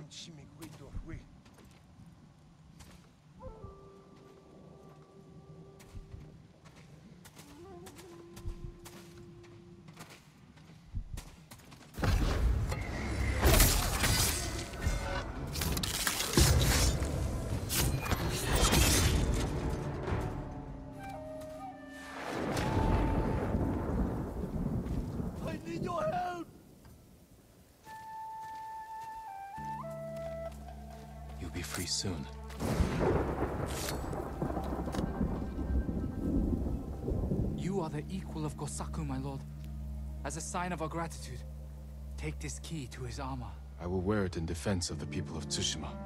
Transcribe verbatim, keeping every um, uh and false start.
You'll be free soon. You are the equal of Gosaku, my lord. As a sign of our gratitude, take this key to his armor. I will wear it in defense of the people of Tsushima.